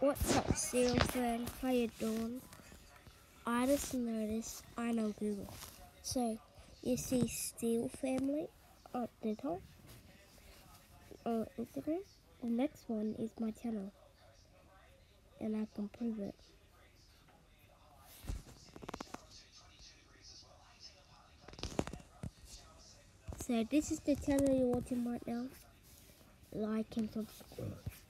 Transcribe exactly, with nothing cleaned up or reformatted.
What's up, Steel friend? How you doing? I just noticed I know Google. So you see Steel Family at the top on Instagram. The next one is my channel, and I can prove it. So this is the channel you're watching right now. Like and subscribe.